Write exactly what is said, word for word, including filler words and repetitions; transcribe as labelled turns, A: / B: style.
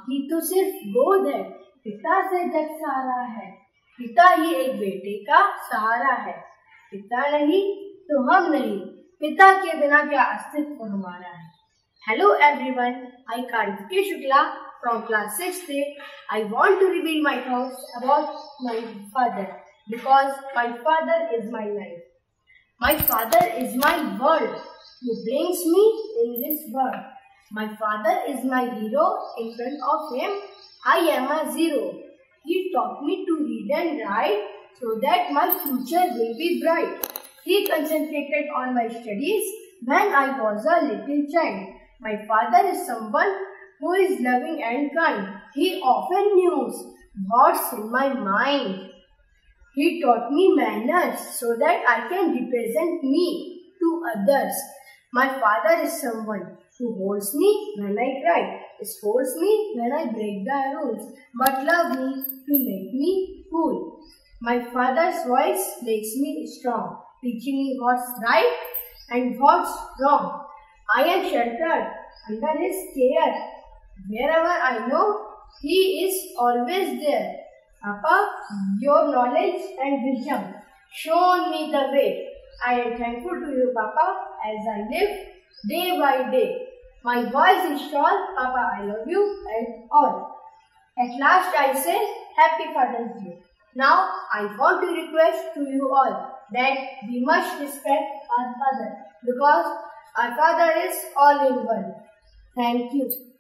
A: ही तो सिर्फ गोद है, पिता से जग सारा है। पिता ही एक बेटे का सहारा है। पिता नहीं तो हम नहीं, पिता के बिना क्या अस्तित्व हमारा है। Hello everyone, I Kartikeya Shukla from class sixth A. I want to reveal my thoughts about my father because my father is my life. My father is my world. He brings me in this world. My father is my hero. In front of him, I am a zero. He taught me to read and write so that my future will be bright. He concentrated on my studies when I was a little child. My father is someone who is loving and kind. He often knew what's in my mind. He taught me manners so that I can represent me to others. My father is someone who holds me when I cry, scolds me when I break the rules, but loves me to make me cool. My father's voice makes me strong, teaching me what's right and what's wrong. I am sheltered under his care. Wherever I know, he is always there. Papa, your knowledge and wisdom shown me the way. I am thankful to you, Papa, as I live day by day. My voice is tall, Papa, I love you and all. At last I say, Happy Father's Day. Now I want to request to you all that we must respect our father because our father is all in one. Thank you.